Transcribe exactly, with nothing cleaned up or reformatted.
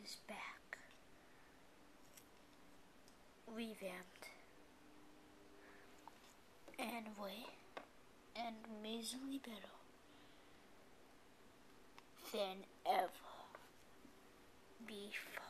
is back, revamped, and way, and amazingly better than ever before.